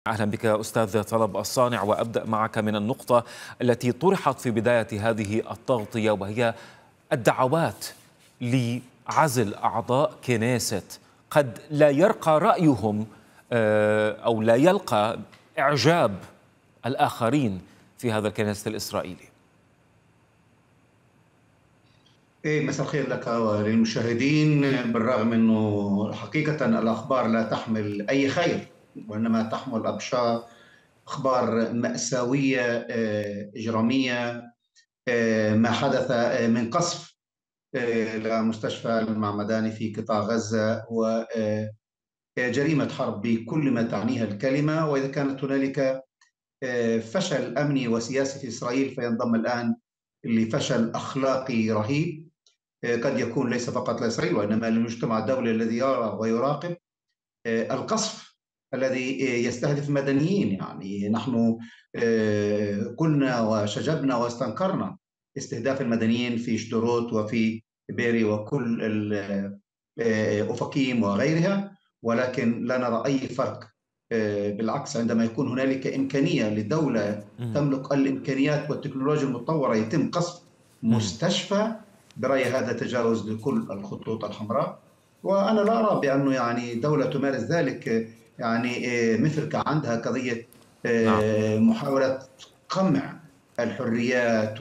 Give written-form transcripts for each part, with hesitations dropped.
أهلا بك أستاذ طلب الصانع، وأبدأ معك من النقطة التي طرحت في بداية هذه التغطية، وهي الدعوات لعزل أعضاء كنيست قد لا يرقى رأيهم أو لا يلقى إعجاب الآخرين في هذا الكنيست الإسرائيلي. مساء الخير لك وللمشاهدين. بالرغم أنه حقيقة الأخبار لا تحمل أي خير، وإنما تحمل أخبار مأساوية إجرامية. ما حدث من قصف لمستشفى المعمداني في قطاع غزة وجريمة حرب بكل ما تعنيها الكلمة. وإذا كانت هنالك فشل أمني وسياسي في إسرائيل، فينضم الآن لفشل أخلاقي رهيب قد يكون ليس فقط لإسرائيل وإنما للمجتمع الدولي الذي يرى ويراقب القصف الذي يستهدف المدنيين. يعني نحن قلنا وشجبنا واستنكرنا استهداف المدنيين في شدروت وفي بيري وكل أوفاكيم وغيرها، ولكن لا نرى أي فرق. بالعكس، عندما يكون هنالك إمكانية لدولة تملك الإمكانيات والتكنولوجيا المتطورة يتم قصف مستشفى، برأيي هذا تجاوز لكل الخطوط الحمراء. وأنا لا أرى بأنه يعني دولة تمارس ذلك يعني مثل عندها قضية محاولة قمع الحريات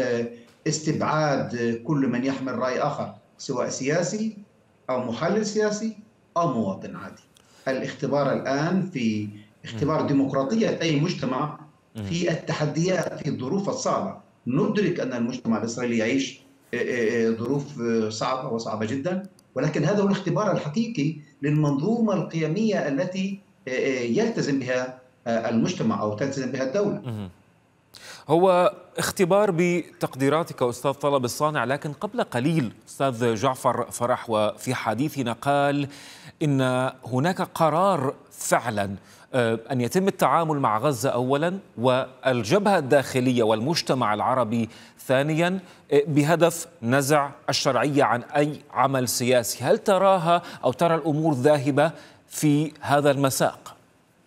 واستبعاد كل من يحمل رأي آخر، سواء سياسي أو محلل سياسي أو مواطن عادي. الاختبار الآن في اختبار ديمقراطية أي مجتمع في التحديات، في الظروف الصعبة. ندرك أن المجتمع الإسرائيلي يعيش ظروف صعبة وصعبة جدا، ولكن هذا هو الاختبار الحقيقي للمنظومة القيمية التي يلتزم بها المجتمع أو تلتزم بها الدولة. هو اختبار بتقديراتك أستاذ طلب الصانع، لكن قبل قليل أستاذ جعفر فرح وفي حديثنا قال إن هناك قرار فعلا أن يتم التعامل مع غزة أولا والجبهة الداخلية والمجتمع العربي ثانيا، بهدف نزع الشرعية عن أي عمل سياسي. هل تراها أو ترى الأمور ذاهبة في هذا المساق؟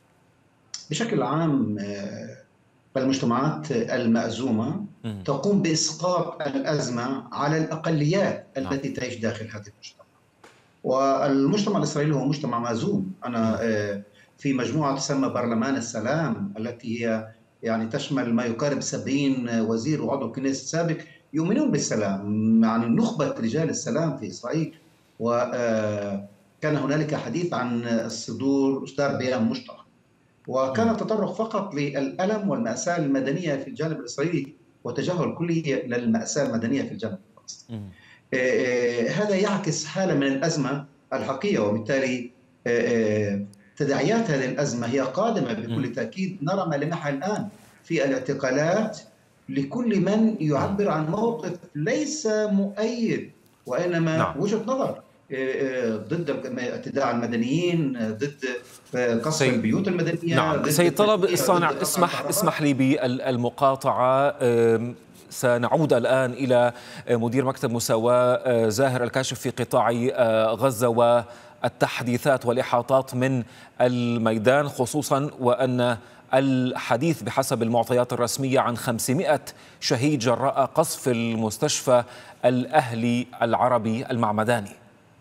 بشكل عام فالمجتمعات المأزومة تقوم بإسقاط الأزمة على الأقليات التي تعيش داخل هذا المجتمع. والمجتمع الإسرائيلي هو مجتمع مأزوم. أنا في مجموعة تسمى برلمان السلام، التي هي يعني تشمل ما يقارب 70 وزير وعضو كنيسة سابق يؤمنون بالسلام، يعني نخبة رجال السلام في إسرائيل. وكان هنالك حديث عن إصدار بيان مشترك، وكان التطرق فقط للألم والمأساة المدنية في الجانب الإسرائيلي وتجاهل كلي للمأساة المدنية في الجانب الفلسطيني. هذا يعكس حالة من الأزمة الحقيقية، وبالتالي تداعيات هذه الأزمة هي قادمة بكل تأكيد. نرى ما لمحها الآن في الاعتقالات لكل من يعبر عن موقف ليس مؤيد وإنما وجهة نظر ضد اعتداء على المدنيين، ضد قصف البيوت المدنية. سيد طلب الصانع، اسمح لي بالمقاطعة. سنعود الآن إلى مدير مكتب مساواة زاهر الكاشف في قطاع غزة والتحديثات والإحاطات من الميدان، خصوصا وأن الحديث بحسب المعطيات الرسمية عن 500 شهيد جراء قصف المستشفى الأهلي العربي المعمداني.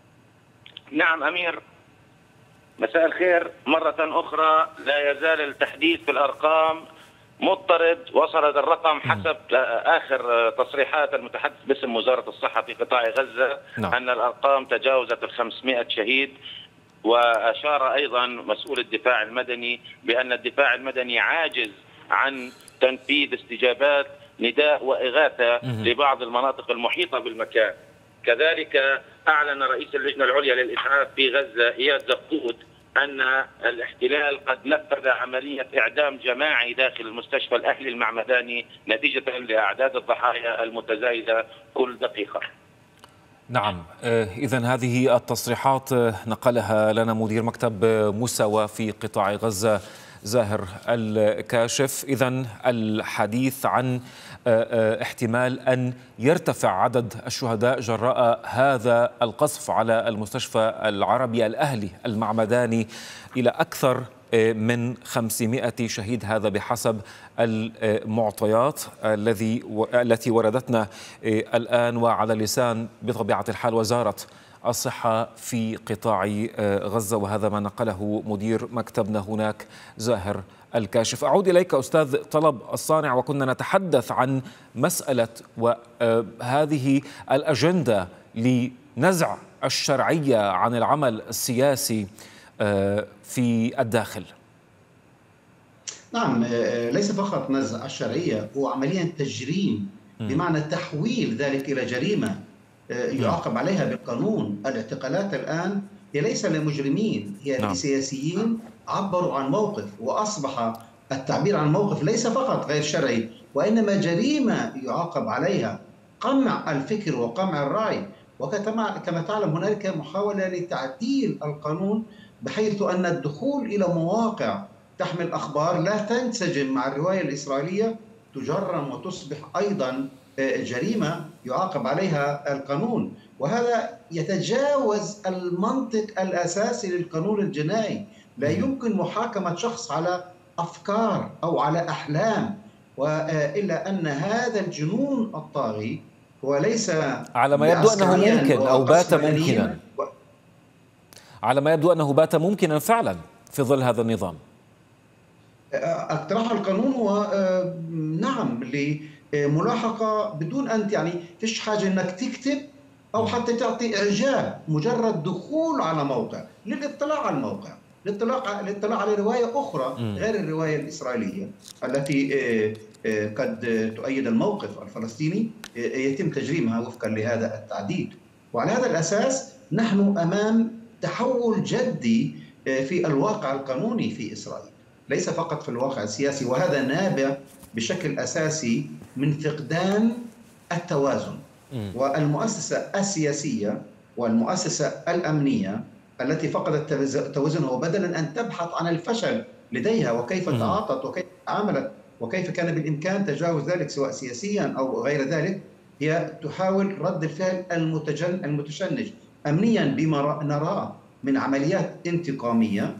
نعم أمير، مساء الخير مرة أخرى. لا يزال التحديث في الأرقام مضطرد. وصلت الرقم حسب آخر تصريحات المتحدث باسم وزارة الصحة في قطاع غزة أن الأرقام تجاوزت 500 شهيد. وأشار أيضا مسؤول الدفاع المدني بأن الدفاع المدني عاجز عن تنفيذ استجابات نداء وإغاثة لبعض المناطق المحيطة بالمكان. كذلك أعلن رئيس اللجنة العليا للإسعاف في غزة إياد زقود أن الاحتلال قد نفذ عملية إعدام جماعي داخل المستشفى الأهلي المعمداني نتيجة لأعداد الضحايا المتزايدة كل دقيقة. نعم، إذن هذه التصريحات نقلها لنا مدير مكتب مساواة في قطاع غزة زاهر الكاشف. إذن الحديث عن احتمال أن يرتفع عدد الشهداء جراء هذا القصف على المستشفى العربي الأهلي المعمداني إلى أكثر من 500 شهيد، هذا بحسب المعطيات التي وردتنا الآن، وعلى لسان بطبيعة الحال وزارة الصحة في قطاع غزة، وهذا ما نقله مدير مكتبنا هناك زاهر الكاشف. أعود إليك أستاذ طلب الصانع، وكنا نتحدث عن مسألة وهذه الأجندة لنزع الشرعية عن العمل السياسي في الداخل. نعم، ليس فقط نزع الشرعية، هو عمليا تجريم، بمعنى تحويل ذلك إلى جريمة يعاقب عليها بالقانون. الاعتقالات الآن هي ليس لمجرمين، هي لسياسيين عبروا عن موقف، وأصبح التعبير عن موقف ليس فقط غير شرعي، وإنما جريمة يعاقب عليها قمع الفكر وقمع الرأي. وكما تعلم هنالك محاولة لتعديل القانون بحيث أن الدخول إلى مواقع تحمل أخبار لا تنسجم مع الرواية الإسرائيلية تجرم وتصبح أيضا جريمة يعاقب عليها القانون، وهذا يتجاوز المنطق الأساسي للقانون الجنائي. لا يمكن محاكمة شخص على أفكار أو على أحلام، إلا أن هذا الجنون الطاغي هو ليس على ما يبدو أنه ممكن أو بات ممكنا، على ما يبدو أنه بات ممكنا فعلا في ظل هذا النظام. اقتراح القانون هو نعم لملاحقة بدون أن يعني فيش حاجة أنك تكتب أو حتى تعطي إعجاب، مجرد دخول على موقع للاطلاع على الموقع، للاطلاع على رواية أخرى غير الرواية الإسرائيلية التي قد تؤيد الموقف الفلسطيني، يتم تجريمها وفقا لهذا التعديل. وعلى هذا الأساس نحن أمام تحول جدي في الواقع القانوني في إسرائيل، ليس فقط في الواقع السياسي، وهذا نابع بشكل أساسي من فقدان التوازن. والمؤسسة السياسية والمؤسسة الأمنية التي فقدت توازنها، وبدلا أن تبحث عن الفشل لديها وكيف تعاطت وكيف تعاملت وكيف كان بالإمكان تجاوز ذلك سواء سياسيا أو غير ذلك، هي تحاول رد الفعل المتشنج أمنيا بما نراه من عمليات انتقامية،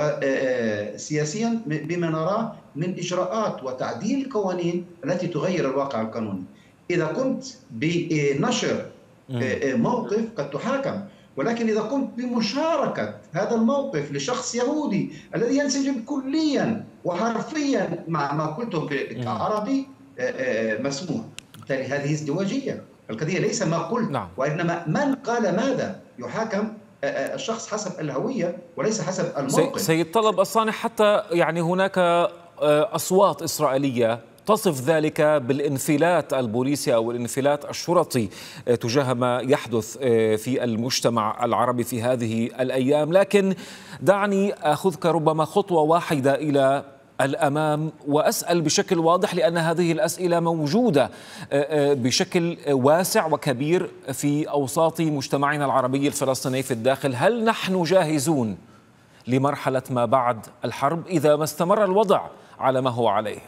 وسياسيا بما نراه من إجراءات وتعديل القوانين التي تغير الواقع القانوني. إذا قمت بنشر موقف قد تحاكم، ولكن إذا قمت بمشاركة هذا الموقف لشخص يهودي الذي ينسجم كليا وحرفيا مع ما قلته كعربي مسموح. بالتالي هذه ازدواجية. القضية ليس ما قلت وإنما من قال ماذا. يحاكم الشخص حسب الهوية وليس حسب الموقف. سيد طلب الصانع، حتى يعني هناك أصوات إسرائيلية تصف ذلك بالانفلات البوليسي أو الانفلات الشرطي تجاه ما يحدث في المجتمع العربي في هذه الأيام، لكن دعني أخذك ربما خطوة واحدة إلى الأمام وأسأل بشكل واضح، لأن هذه الأسئلة موجودة بشكل واسع وكبير في أوساط مجتمعنا العربي الفلسطيني في الداخل. هل نحن جاهزون لمرحلة ما بعد الحرب إذا ما استمر الوضع على ما هو عليه؟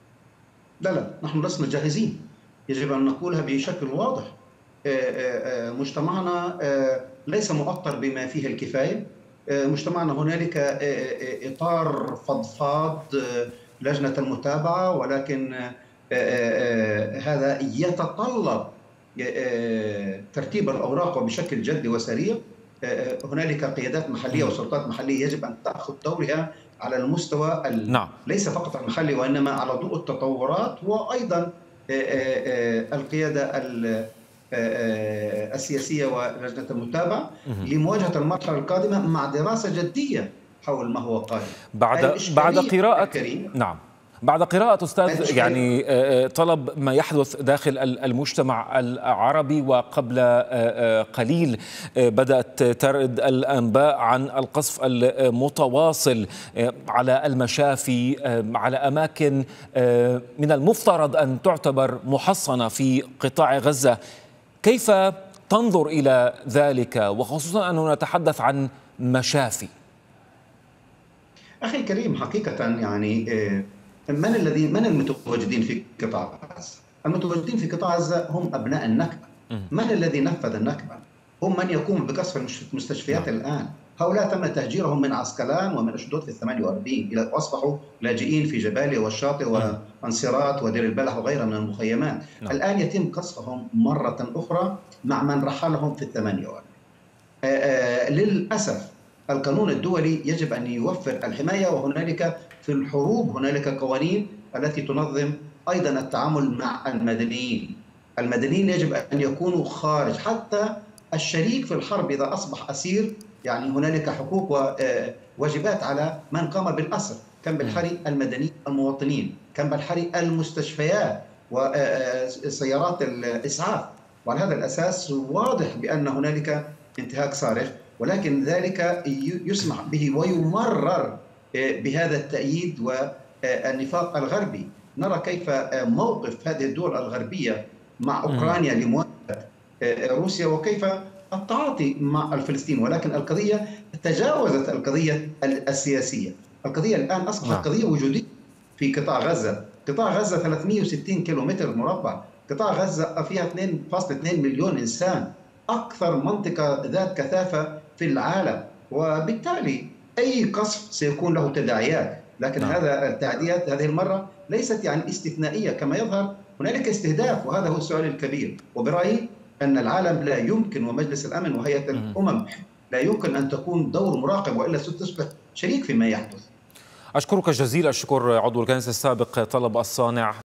لا، نحن لسنا جاهزين، يجب أن نقولها بشكل واضح. مجتمعنا ليس مؤطر بما فيه الكفاية. مجتمعنا هنالك إطار فضفاض لجنة المتابعة، ولكن هذا يتطلب ترتيب الأوراق وبشكل جدي وسريع. هنالك قيادات محلية وسلطات محلية يجب أن تأخذ دورها على المستوى ليس فقط المحلي وإنما على ضوء التطورات، وأيضا القيادة السياسية ولجنة المتابعة لمواجهة المرحلة القادمة مع دراسة جدية حول ما هو قادم. بعد قراءة بعد قراءة أستاذ يعني طلب ما يحدث داخل المجتمع العربي، وقبل قليل بدأت ترد الأنباء عن القصف المتواصل على المشافي، على أماكن من المفترض أن تعتبر محصنة في قطاع غزة. كيف تنظر إلى ذلك، وخصوصا أننا نتحدث عن مشافي؟ أخي الكريم، حقيقة يعني من المتواجدين في قطاع غزة؟ المتواجدين في قطاع غزة هم أبناء النكبة. من الذي نفذ النكبة؟ هم من يقوم بقصف المستشفيات الآن، هؤلاء تم تهجيرهم من عسقلان ومن أشدود في 48 إلى أصبحوا لاجئين في جباليا والشاطئ وأنصيرات ودير البلح وغيرها من المخيمات. الآن يتم قصفهم مرة أخرى مع من رحلهم في 48. للأسف القانون الدولي يجب أن يوفر الحماية، وهنالك في الحروب هنالك قوانين التي تنظم أيضا التعامل مع المدنيين. المدنيين يجب أن يكونوا خارج، حتى الشريك في الحرب إذا أصبح أسير يعني هنالك حقوق وواجبات على من قام بالأسر، كان بالحري المدنيين المواطنين، كان بالحري المستشفيات وسيارات الإسعاف. وعلى هذا الأساس واضح بأن هنالك انتهاك صارخ، ولكن ذلك يسمح به ويمرر بهذا التأييد والنفاق الغربي. نرى كيف موقف هذه الدول الغربية مع أوكرانيا لمواجهة روسيا، وكيف التعاطي مع الفلسطينيين، ولكن القضية تجاوزت القضية السياسية. القضية الآن أصبحت قضية وجودية في قطاع غزة. قطاع غزة 360 كيلومتر مربع، قطاع غزة فيها 2.2 مليون إنسان، أكثر منطقة ذات كثافة في العالم، وبالتالي أي قصف سيكون له تداعيات. لكن هذا التعديات هذه المرة ليست يعني استثنائية كما يظهر، هنالك استهداف، وهذا هو السؤال الكبير. وبرأيي أن العالم لا يمكن، ومجلس الأمن وهيئة الأمم لا يمكن أن تكون دور مراقب، وإلا ستصبح شريك فيما يحدث. أشكرك جزيل الشكر عضو الكنيسة السابق طلب الصانع.